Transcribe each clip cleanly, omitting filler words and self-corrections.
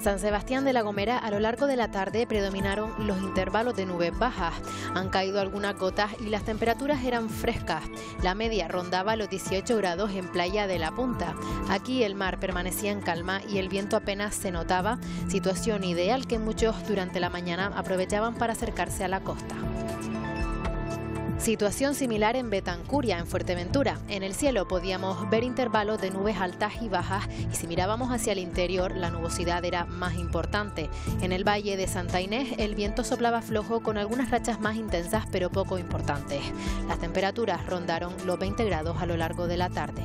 San Sebastián de la Gomera, a lo largo de la tarde predominaron los intervalos de nubes bajas. Han caído algunas gotas y las temperaturas eran frescas. La media rondaba los 18 grados en Playa de la Punta. Aquí el mar permanecía en calma y el viento apenas se notaba, situación ideal que muchos durante la mañana aprovechaban para acercarse a la costa. Situación similar en Betancuria, en Fuerteventura. En el cielo podíamos ver intervalos de nubes altas y bajas y si mirábamos hacia el interior la nubosidad era más importante. En el valle de Santa Inés el viento soplaba flojo con algunas rachas más intensas pero poco importantes. Las temperaturas rondaron los 20 grados a lo largo de la tarde.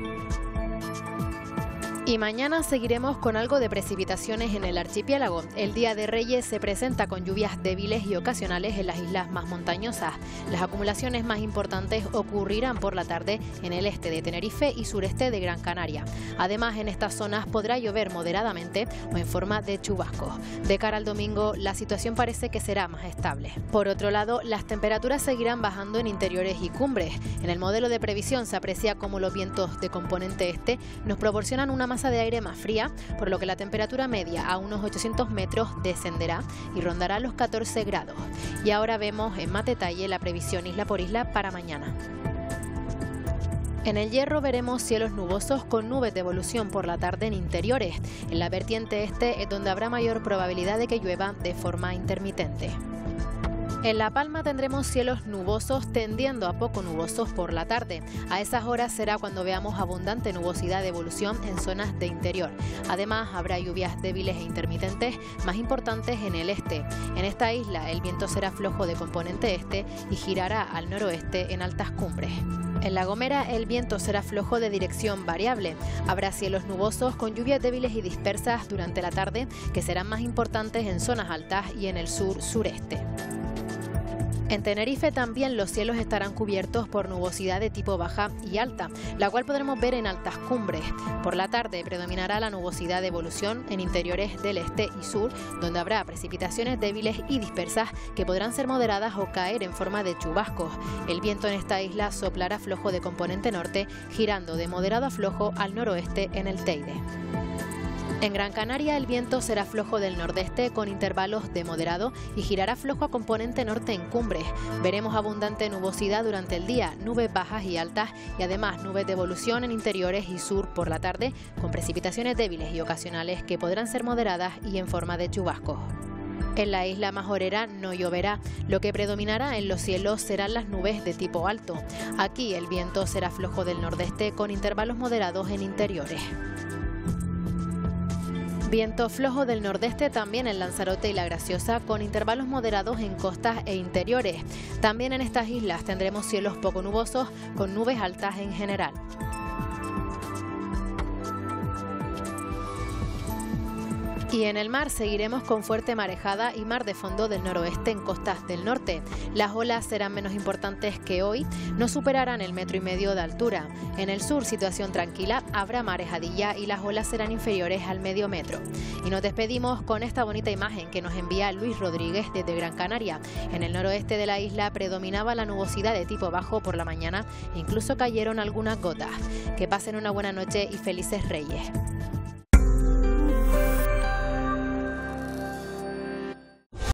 Y mañana seguiremos con algo de precipitaciones en el archipiélago. El Día de Reyes se presenta con lluvias débiles y ocasionales en las islas más montañosas. Las acumulaciones más importantes ocurrirán por la tarde en el este de Tenerife y sureste de Gran Canaria. Además, en estas zonas podrá llover moderadamente o en forma de chubascos. De cara al domingo, la situación parece que será más estable. Por otro lado, las temperaturas seguirán bajando en interiores y cumbres. En el modelo de previsión se aprecia cómo los vientos de componente este nos proporcionan una masa de aire más fría, por lo que la temperatura media a unos 800 metros descenderá y rondará los 14 grados. Y ahora vemos en más detalle la previsión isla por isla para mañana. En El Hierro veremos cielos nubosos con nubes de evolución por la tarde en interiores. En la vertiente este es donde habrá mayor probabilidad de que llueva de forma intermitente. En La Palma tendremos cielos nubosos tendiendo a poco nubosos por la tarde. A esas horas será cuando veamos abundante nubosidad de evolución en zonas de interior. Además, habrá lluvias débiles e intermitentes más importantes en el este. En esta isla el viento será flojo de componente este y girará al noroeste en altas cumbres. En La Gomera el viento será flojo de dirección variable. Habrá cielos nubosos con lluvias débiles y dispersas durante la tarde que serán más importantes en zonas altas y en el sur-sureste. En Tenerife también los cielos estarán cubiertos por nubosidad de tipo baja y alta, la cual podremos ver en altas cumbres. Por la tarde predominará la nubosidad de evolución en interiores del este y sur, donde habrá precipitaciones débiles y dispersas que podrán ser moderadas o caer en forma de chubascos. El viento en esta isla soplará flojo de componente norte, girando de moderado a flojo al noroeste en el Teide. En Gran Canaria el viento será flojo del nordeste con intervalos de moderado y girará flojo a componente norte en cumbres. Veremos abundante nubosidad durante el día, nubes bajas y altas y además nubes de evolución en interiores y sur por la tarde con precipitaciones débiles y ocasionales que podrán ser moderadas y en forma de chubascos. En la isla Majorera no lloverá, lo que predominará en los cielos serán las nubes de tipo alto. Aquí el viento será flojo del nordeste con intervalos moderados en interiores. Viento flojo del nordeste también en Lanzarote y La Graciosa con intervalos moderados en costas e interiores. También en estas islas tendremos cielos poco nubosos con nubes altas en general. Y en el mar seguiremos con fuerte marejada y mar de fondo del noroeste en costas del norte. Las olas serán menos importantes que hoy, no superarán el 1,5 metros de altura. En el sur, situación tranquila, habrá marejadilla y las olas serán inferiores al medio metro. Y nos despedimos con esta bonita imagen que nos envía Luis Rodríguez desde Gran Canaria. En el noroeste de la isla predominaba la nubosidad de tipo bajo por la mañana e incluso cayeron algunas gotas. Que pasen una buena noche y felices Reyes.